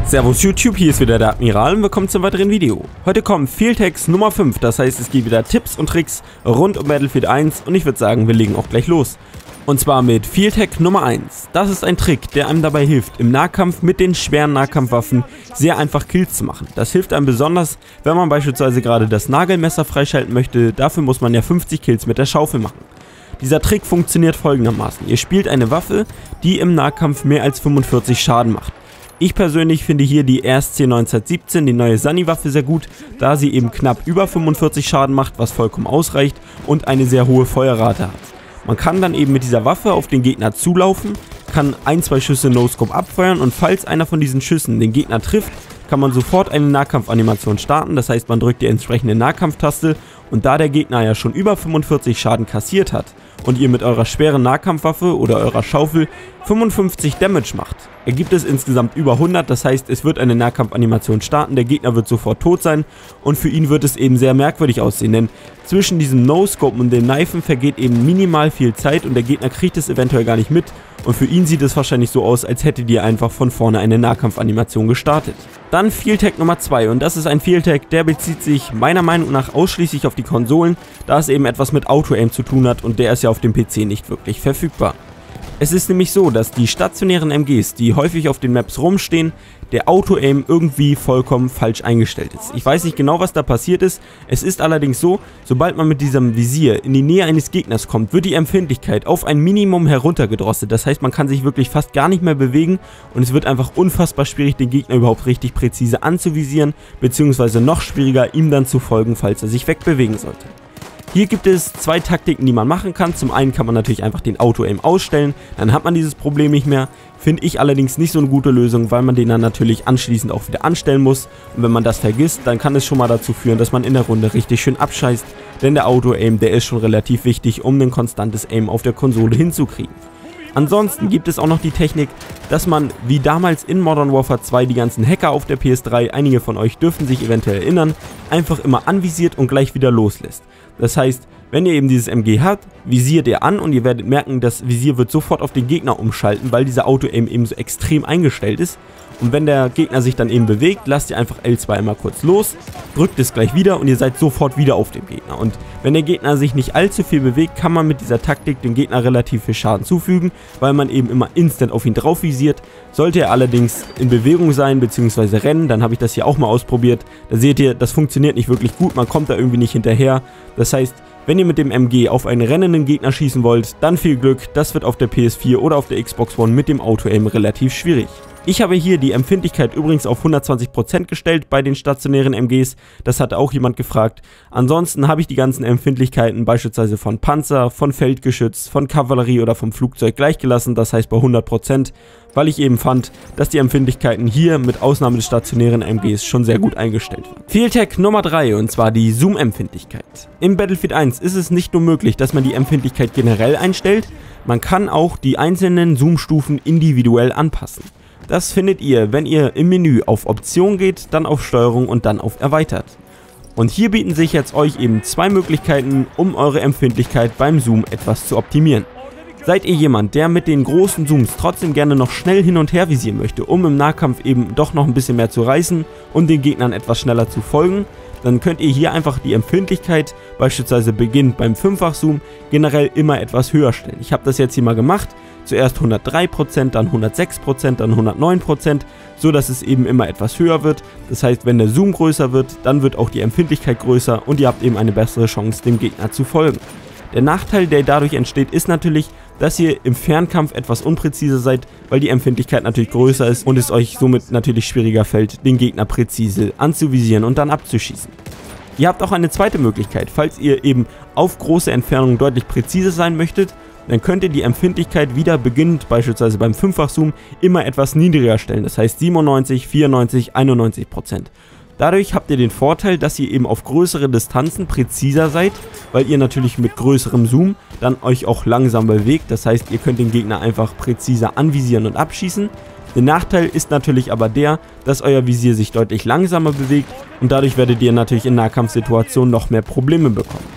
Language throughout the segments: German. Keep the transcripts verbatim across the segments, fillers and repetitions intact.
Servus YouTube, hier ist wieder der Admiral und willkommen zum weiteren Video. Heute kommen Field-Hacks Nummer fünf, das heißt es gibt wieder Tipps und Tricks rund um Battlefield eins und ich würde sagen, wir legen auch gleich los. Und zwar mit Field-Hack Nummer eins. Das ist ein Trick, der einem dabei hilft, im Nahkampf mit den schweren Nahkampfwaffen sehr einfach Kills zu machen. Das hilft einem besonders, wenn man beispielsweise gerade das Nagelmesser freischalten möchte, dafür muss man ja fünfzig Kills mit der Schaufel machen. Dieser Trick funktioniert folgendermaßen: Ihr spielt eine Waffe, die im Nahkampf mehr als fünfundvierzig Schaden macht. Ich persönlich finde hier die R S C neunzehnhundertsiebzehn, die neue Sunny-Waffe, sehr gut, da sie eben knapp über fünfundvierzig Schaden macht, was vollkommen ausreicht und eine sehr hohe Feuerrate hat. Man kann dann eben mit dieser Waffe auf den Gegner zulaufen, kann ein, zwei Schüsse No-Scope abfeuern und falls einer von diesen Schüssen den Gegner trifft, kann man sofort eine Nahkampfanimation starten, das heißt man drückt die entsprechende Nahkampftaste und da der Gegner ja schon über fünfundvierzig Schaden kassiert hat und ihr mit eurer schweren Nahkampfwaffe oder eurer Schaufel fünfundfünfzig Damage macht, ergibt es insgesamt über hundert, das heißt es wird eine Nahkampfanimation starten, der Gegner wird sofort tot sein und für ihn wird es eben sehr merkwürdig aussehen, denn zwischen diesem No-Scope und dem Knifen vergeht eben minimal viel Zeit und der Gegner kriegt es eventuell gar nicht mit und für ihn sieht es wahrscheinlich so aus, als hättet ihr einfach von vorne eine Nahkampfanimation gestartet. Dann Field-Hack Nummer zwei und das ist ein Field-Hack, der bezieht sich meiner Meinung nach ausschließlich auf die Konsolen, da es eben etwas mit Auto-Aim zu tun hat und der ist ja auf dem P C nicht wirklich verfügbar. Es ist nämlich so, dass die stationären M Gs, die häufig auf den Maps rumstehen, der Auto-Aim irgendwie vollkommen falsch eingestellt ist. Ich weiß nicht genau, was da passiert ist, es ist allerdings so, sobald man mit diesem Visier in die Nähe eines Gegners kommt, wird die Empfindlichkeit auf ein Minimum heruntergedrosselt. Das heißt, man kann sich wirklich fast gar nicht mehr bewegen und es wird einfach unfassbar schwierig, den Gegner überhaupt richtig präzise anzuvisieren, beziehungsweise noch schwieriger, ihm dann zu folgen, falls er sich wegbewegen sollte. Hier gibt es zwei Taktiken, die man machen kann. Zum einen kann man natürlich einfach den Auto-Aim ausstellen, dann hat man dieses Problem nicht mehr. Finde ich allerdings nicht so eine gute Lösung, weil man den dann natürlich anschließend auch wieder anstellen muss. Und wenn man das vergisst, dann kann es schon mal dazu führen, dass man in der Runde richtig schön abscheißt. Denn der Auto-Aim, der ist schon relativ wichtig, um ein konstantes Aim auf der Konsole hinzukriegen. Ansonsten gibt es auch noch die Technik, dass man wie damals in Modern Warfare zwei die ganzen Hacker auf der P S drei, einige von euch dürften sich eventuell erinnern, einfach immer anvisiert und gleich wieder loslässt. Das heißt, wenn ihr eben dieses M G habt, visiert ihr an und ihr werdet merken, das Visier wird sofort auf den Gegner umschalten, weil dieser Auto-Aim eben so extrem eingestellt ist. Und wenn der Gegner sich dann eben bewegt, lasst ihr einfach L zwei einmal kurz los, drückt es gleich wieder und ihr seid sofort wieder auf dem Gegner. Und wenn der Gegner sich nicht allzu viel bewegt, kann man mit dieser Taktik dem Gegner relativ viel Schaden zufügen, weil man eben immer instant auf ihn drauf visiert. Sollte er allerdings in Bewegung sein bzw. rennen, dann habe ich das hier auch mal ausprobiert, da seht ihr, das funktioniert nicht wirklich gut, man kommt da irgendwie nicht hinterher. Das heißt, wenn ihr mit dem M G auf einen rennenden Gegner schießen wollt, dann viel Glück, das wird auf der P S vier oder auf der Xbox One mit dem Auto-Aim relativ schwierig. Ich habe hier die Empfindlichkeit übrigens auf hundertzwanzig Prozent gestellt bei den stationären M Gs, das hatte auch jemand gefragt. Ansonsten habe ich die ganzen Empfindlichkeiten beispielsweise von Panzer, von Feldgeschütz, von Kavallerie oder vom Flugzeug gleich gelassen, das heißt bei hundert Prozent, weil ich eben fand, dass die Empfindlichkeiten hier mit Ausnahme des stationären M Gs schon sehr gut eingestellt waren. Field-Hack Nummer drei und zwar die Zoom-Empfindlichkeit. Im Battlefield eins ist es nicht nur möglich, dass man die Empfindlichkeit generell einstellt, man kann auch die einzelnen Zoom-Stufen individuell anpassen. Das findet ihr, wenn ihr im Menü auf Option geht, dann auf Steuerung und dann auf Erweitert. Und hier bieten sich jetzt euch eben zwei Möglichkeiten, um eure Empfindlichkeit beim Zoom etwas zu optimieren. Seid ihr jemand, der mit den großen Zooms trotzdem gerne noch schnell hin und her visieren möchte, um im Nahkampf eben doch noch ein bisschen mehr zu reißen und den Gegnern etwas schneller zu folgen, dann könnt ihr hier einfach die Empfindlichkeit, beispielsweise beginnend beim Fünffach-Zoom, generell immer etwas höher stellen. Ich habe das jetzt hier mal gemacht, zuerst hundertdrei Prozent, dann hundertsechs Prozent, dann hundertneun Prozent, so dass es eben immer etwas höher wird. Das heißt, wenn der Zoom größer wird, dann wird auch die Empfindlichkeit größer und ihr habt eben eine bessere Chance, dem Gegner zu folgen. Der Nachteil, der dadurch entsteht, ist natürlich, dass ihr im Fernkampf etwas unpräziser seid, weil die Empfindlichkeit natürlich größer ist und es euch somit natürlich schwieriger fällt, den Gegner präzise anzuvisieren und dann abzuschießen. Ihr habt auch eine zweite Möglichkeit, falls ihr eben auf große Entfernungen deutlich präziser sein möchtet, dann könnt ihr die Empfindlichkeit wieder beginnend, beispielsweise beim Fünffach-Zoom, immer etwas niedriger stellen, das heißt siebenundneunzig, vierundneunzig, einundneunzig Prozent. Dadurch habt ihr den Vorteil, dass ihr eben auf größere Distanzen präziser seid, weil ihr natürlich mit größerem Zoom dann euch auch langsam bewegt, das heißt ihr könnt den Gegner einfach präziser anvisieren und abschießen. Der Nachteil ist natürlich aber der, dass euer Visier sich deutlich langsamer bewegt und dadurch werdet ihr natürlich in Nahkampfsituationen noch mehr Probleme bekommen.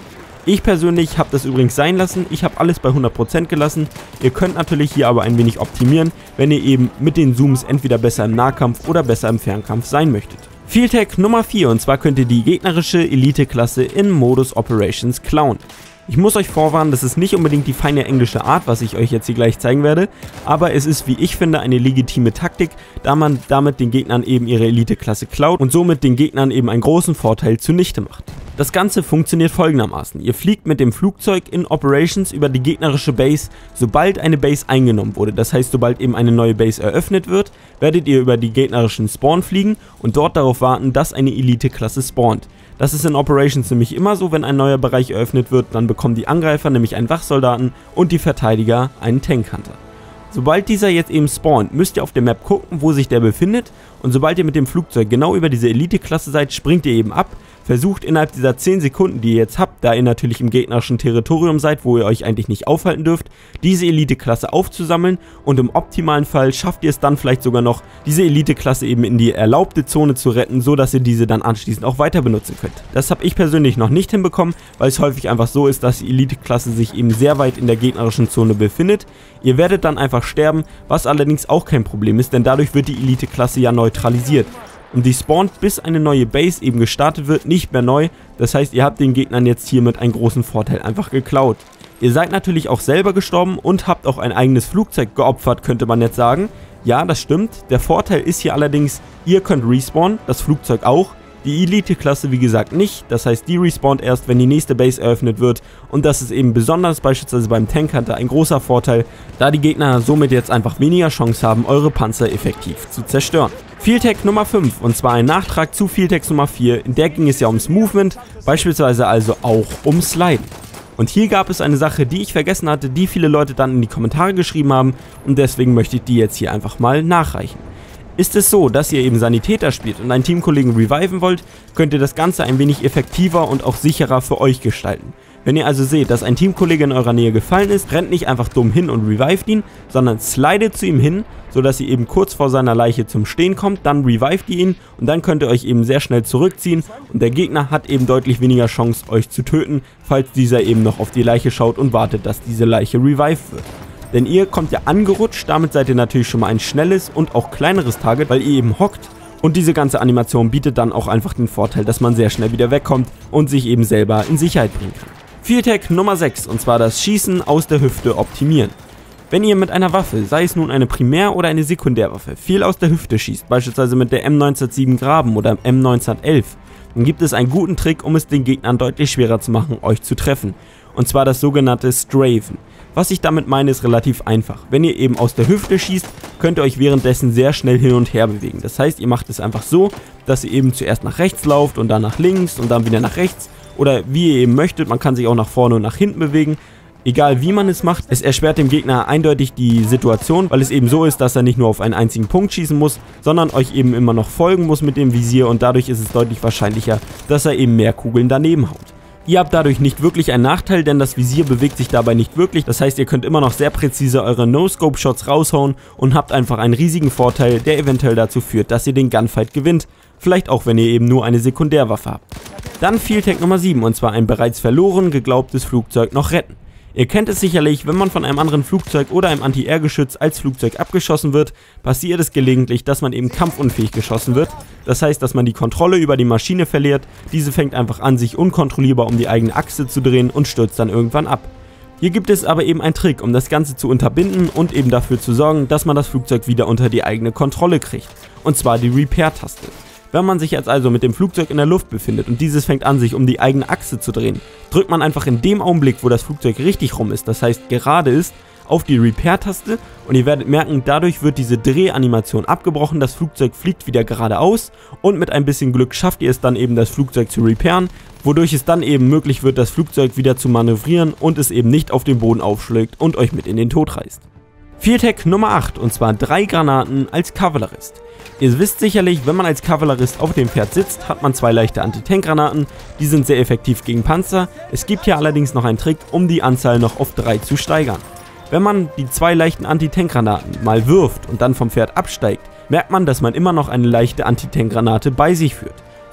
Ich persönlich habe das übrigens sein lassen, ich habe alles bei hundert Prozent gelassen. Ihr könnt natürlich hier aber ein wenig optimieren, wenn ihr eben mit den Zooms entweder besser im Nahkampf oder besser im Fernkampf sein möchtet. Field Tech Nummer vier, und zwar könnt ihr die gegnerische Elite-Klasse in Modus Operations klauen. Ich muss euch vorwarnen, das ist nicht unbedingt die feine englische Art, was ich euch jetzt hier gleich zeigen werde, aber es ist, wie ich finde, eine legitime Taktik, da man damit den Gegnern eben ihre Elite-Klasse klaut und somit den Gegnern eben einen großen Vorteil zunichte macht. Das Ganze funktioniert folgendermaßen: Ihr fliegt mit dem Flugzeug in Operations über die gegnerische Base, sobald eine Base eingenommen wurde. Das heißt, sobald eben eine neue Base eröffnet wird, werdet ihr über die gegnerischen Spawn fliegen und dort darauf warten, dass eine Elite-Klasse spawnt. Das ist in Operations nämlich immer so: Wenn ein neuer Bereich eröffnet wird, dann bekommen die Angreifer nämlich einen Wachsoldaten und die Verteidiger einen Tankhunter. Sobald dieser jetzt eben spawnt, müsst ihr auf der Map gucken, wo sich der befindet, und sobald ihr mit dem Flugzeug genau über diese Elite-Klasse seid, springt ihr eben ab, versucht innerhalb dieser zehn Sekunden, die ihr jetzt habt, da ihr natürlich im gegnerischen Territorium seid, wo ihr euch eigentlich nicht aufhalten dürft, diese Elite-Klasse aufzusammeln, und im optimalen Fall schafft ihr es dann vielleicht sogar noch, diese Elite-Klasse eben in die erlaubte Zone zu retten, so dass ihr diese dann anschließend auch weiter benutzen könnt. Das habe ich persönlich noch nicht hinbekommen, weil es häufig einfach so ist, dass die Elite-Klasse sich eben sehr weit in der gegnerischen Zone befindet. Ihr werdet dann einfach sterben, was allerdings auch kein Problem ist, denn dadurch wird die Elite-Klasse ja neutralisiert. Und die spawnt, bis eine neue Base eben gestartet wird, nicht mehr neu. Das heißt, ihr habt den Gegnern jetzt hiermit einen großen Vorteil einfach geklaut. Ihr seid natürlich auch selber gestorben und habt auch ein eigenes Flugzeug geopfert, könnte man jetzt sagen. Ja, das stimmt. Der Vorteil ist hier allerdings, ihr könnt respawnen, das Flugzeug auch. Die Elite-Klasse wie gesagt nicht, das heißt, die respawnt erst, wenn die nächste Base eröffnet wird, und das ist eben besonders beispielsweise beim Tankhunter ein großer Vorteil, da die Gegner somit jetzt einfach weniger Chance haben, eure Panzer effektiv zu zerstören. Field Tech Nummer fünf, und zwar ein Nachtrag zu Field Tech Nummer vier, in der ging es ja ums Movement, beispielsweise also auch um Sliden. Und hier gab es eine Sache, die ich vergessen hatte, die viele Leute dann in die Kommentare geschrieben haben, und deswegen möchte ich die jetzt hier einfach mal nachreichen. Ist es so, dass ihr eben Sanitäter spielt und einen Teamkollegen reviven wollt, könnt ihr das Ganze ein wenig effektiver und auch sicherer für euch gestalten. Wenn ihr also seht, dass ein Teamkollege in eurer Nähe gefallen ist, rennt nicht einfach dumm hin und revived ihn, sondern slidet zu ihm hin, sodass ihr eben kurz vor seiner Leiche zum Stehen kommt, dann revived ihr ihn und dann könnt ihr euch eben sehr schnell zurückziehen und der Gegner hat eben deutlich weniger Chance, euch zu töten, falls dieser eben noch auf die Leiche schaut und wartet, dass diese Leiche revived wird. Denn ihr kommt ja angerutscht, damit seid ihr natürlich schon mal ein schnelles und auch kleineres Target, weil ihr eben hockt, und diese ganze Animation bietet dann auch einfach den Vorteil, dass man sehr schnell wieder wegkommt und sich eben selber in Sicherheit bringen kann. Field Tech Nummer sechs, und zwar das Schießen aus der Hüfte optimieren. Wenn ihr mit einer Waffe, sei es nun eine Primär- oder eine Sekundärwaffe, viel aus der Hüfte schießt, beispielsweise mit der M neunhundertsieben Graben oder M neunhundertelf, dann gibt es einen guten Trick, um es den Gegnern deutlich schwerer zu machen, euch zu treffen. Und zwar das sogenannte Strafen. Was ich damit meine, ist relativ einfach. Wenn ihr eben aus der Hüfte schießt, könnt ihr euch währenddessen sehr schnell hin und her bewegen. Das heißt, ihr macht es einfach so, dass ihr eben zuerst nach rechts lauft und dann nach links und dann wieder nach rechts. Oder wie ihr eben möchtet, man kann sich auch nach vorne und nach hinten bewegen. Egal wie man es macht, es erschwert dem Gegner eindeutig die Situation, weil es eben so ist, dass er nicht nur auf einen einzigen Punkt schießen muss, sondern euch eben immer noch folgen muss mit dem Visier, und dadurch ist es deutlich wahrscheinlicher, dass er eben mehr Kugeln daneben haut. Ihr habt dadurch nicht wirklich einen Nachteil, denn das Visier bewegt sich dabei nicht wirklich. Das heißt, ihr könnt immer noch sehr präzise eure No-Scope-Shots raushauen und habt einfach einen riesigen Vorteil, der eventuell dazu führt, dass ihr den Gunfight gewinnt. Vielleicht auch, wenn ihr eben nur eine Sekundärwaffe habt. Dann Field Tech Nummer sieben, und zwar ein bereits verloren geglaubtes Flugzeug noch retten. Ihr kennt es sicherlich, wenn man von einem anderen Flugzeug oder einem Anti-Air-Geschütz als Flugzeug abgeschossen wird, passiert es gelegentlich, dass man eben kampfunfähig geschossen wird. Das heißt, dass man die Kontrolle über die Maschine verliert, diese fängt einfach an, sich unkontrollierbar um die eigene Achse zu drehen und stürzt dann irgendwann ab. Hier gibt es aber eben einen Trick, um das Ganze zu unterbinden und eben dafür zu sorgen, dass man das Flugzeug wieder unter die eigene Kontrolle kriegt. Und zwar die Repair-Taste. Wenn man sich jetzt also mit dem Flugzeug in der Luft befindet und dieses fängt an, sich um die eigene Achse zu drehen, drückt man einfach in dem Augenblick, wo das Flugzeug richtig rum ist, das heißt gerade ist, auf die Repair-Taste, und ihr werdet merken, dadurch wird diese Drehanimation abgebrochen, das Flugzeug fliegt wieder geradeaus und mit ein bisschen Glück schafft ihr es dann eben, das Flugzeug zu repairen, wodurch es dann eben möglich wird, das Flugzeug wieder zu manövrieren und es eben nicht auf den Boden aufschlägt und euch mit in den Tod reißt. Field Tech Nummer acht, und zwar drei Granaten als Kavallerist. Ihr wisst sicherlich, wenn man als Kavallerist auf dem Pferd sitzt, hat man zwei leichte Anti-Tank-Granaten, die sind sehr effektiv gegen Panzer. Es gibt hier allerdings noch einen Trick, um die Anzahl noch auf drei zu steigern. Wenn man die zwei leichten Anti-Tank-Granaten mal wirft und dann vom Pferd absteigt, merkt man, dass man immer noch eine leichte Anti-Tank-Granate bei sich führt.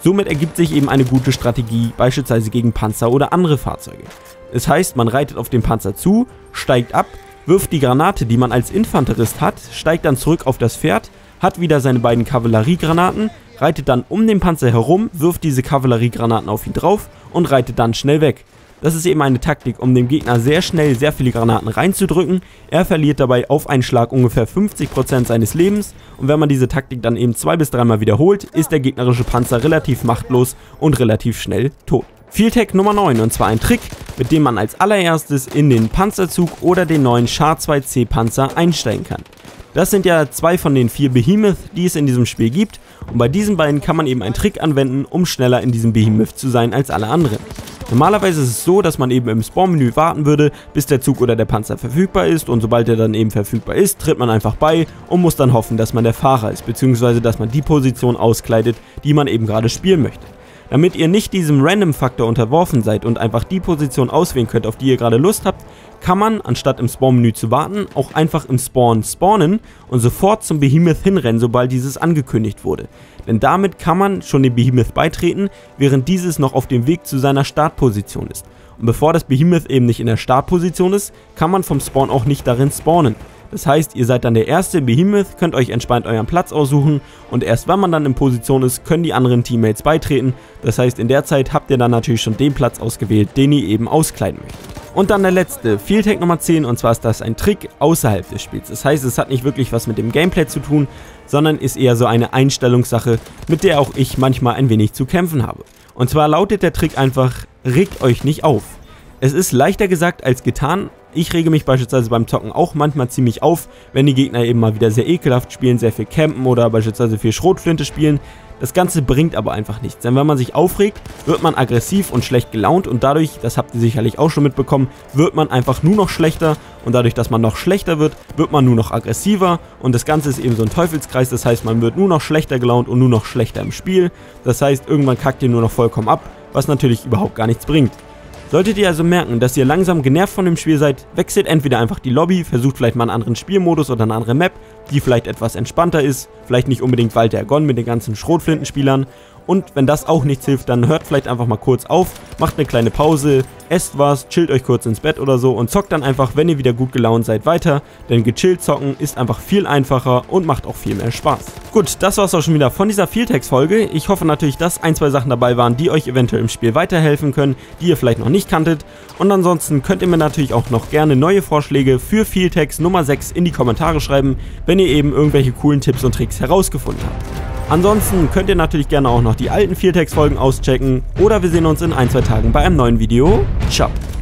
Somit ergibt sich eben eine gute Strategie, beispielsweise gegen Panzer oder andere Fahrzeuge. Das heißt, man reitet auf den Panzer zu, steigt ab, wirft die Granate, die man als Infanterist hat, steigt dann zurück auf das Pferd, hat wieder seine beiden Kavalleriegranaten, reitet dann um den Panzer herum, wirft diese Kavalleriegranaten auf ihn drauf und reitet dann schnell weg. Das ist eben eine Taktik, um dem Gegner sehr schnell sehr viele Granaten reinzudrücken. Er verliert dabei auf einen Schlag ungefähr fünfzig Prozent seines Lebens und wenn man diese Taktik dann eben zwei bis dreimal wiederholt, ist der gegnerische Panzer relativ machtlos und relativ schnell tot. Field-Hack Nummer neun, und zwar ein Trick, mit dem man als allererstes in den Panzerzug oder den neuen Char zwei C Panzer einsteigen kann. Das sind ja zwei von den vier Behemoth, die es in diesem Spiel gibt, und bei diesen beiden kann man eben einen Trick anwenden, um schneller in diesem Behemoth zu sein als alle anderen. Normalerweise ist es so, dass man eben im Spawnmenü warten würde, bis der Zug oder der Panzer verfügbar ist, und sobald er dann eben verfügbar ist, tritt man einfach bei und muss dann hoffen, dass man der Fahrer ist, beziehungsweise dass man die Position auskleidet, die man eben gerade spielen möchte. Damit ihr nicht diesem Random-Faktor unterworfen seid und einfach die Position auswählen könnt, auf die ihr gerade Lust habt, kann man, anstatt im Spawn-Menü zu warten, auch einfach im Spawn spawnen und sofort zum Behemoth hinrennen, sobald dieses angekündigt wurde. Denn damit kann man schon dem Behemoth beitreten, während dieses noch auf dem Weg zu seiner Startposition ist. Und bevor das Behemoth eben nicht in der Startposition ist, kann man vom Spawn auch nicht darin spawnen. Das heißt, ihr seid dann der erste Behemoth, könnt euch entspannt euren Platz aussuchen und erst wenn man dann in Position ist, können die anderen Teammates beitreten. Das heißt, in der Zeit habt ihr dann natürlich schon den Platz ausgewählt, den ihr eben auskleiden möchtet. Und dann der letzte, Field-Hack Nummer zehn, und zwar ist das ein Trick außerhalb des Spiels. Das heißt, es hat nicht wirklich was mit dem Gameplay zu tun, sondern ist eher so eine Einstellungssache, mit der auch ich manchmal ein wenig zu kämpfen habe. Und zwar lautet der Trick einfach, regt euch nicht auf. Es ist leichter gesagt als getan. Ich rege mich beispielsweise beim Zocken auch manchmal ziemlich auf, wenn die Gegner eben mal wieder sehr ekelhaft spielen, sehr viel campen oder beispielsweise viel Schrotflinte spielen. Das Ganze bringt aber einfach nichts, denn wenn man sich aufregt, wird man aggressiv und schlecht gelaunt und dadurch, das habt ihr sicherlich auch schon mitbekommen, wird man einfach nur noch schlechter und dadurch, dass man noch schlechter wird, wird man nur noch aggressiver und das Ganze ist eben so ein Teufelskreis, das heißt, man wird nur noch schlechter gelaunt und nur noch schlechter im Spiel. Das heißt, irgendwann kackt ihr nur noch vollkommen ab, was natürlich überhaupt gar nichts bringt. Solltet ihr also merken, dass ihr langsam genervt von dem Spiel seid, wechselt entweder einfach die Lobby, versucht vielleicht mal einen anderen Spielmodus oder eine andere Map, die vielleicht etwas entspannter ist, vielleicht nicht unbedingt Val d'Argonne mit den ganzen Schrotflintenspielern. Und wenn das auch nichts hilft, dann hört vielleicht einfach mal kurz auf, macht eine kleine Pause, esst was, chillt euch kurz ins Bett oder so und zockt dann einfach, wenn ihr wieder gut gelaunt seid, weiter. Denn gechillt zocken ist einfach viel einfacher und macht auch viel mehr Spaß. Gut, das war's auch schon wieder von dieser Field-Hacks-Folge. Ich hoffe natürlich, dass ein, zwei Sachen dabei waren, die euch eventuell im Spiel weiterhelfen können, die ihr vielleicht noch nicht kanntet. Und ansonsten könnt ihr mir natürlich auch noch gerne neue Vorschläge für Field-Hacks Nummer sechs in die Kommentare schreiben, wenn ihr eben irgendwelche coolen Tipps und Tricks herausgefunden habt. Ansonsten könnt ihr natürlich gerne auch noch die alten Field-Hacks-Folgen auschecken oder wir sehen uns in ein, zwei Tagen bei einem neuen Video. Ciao!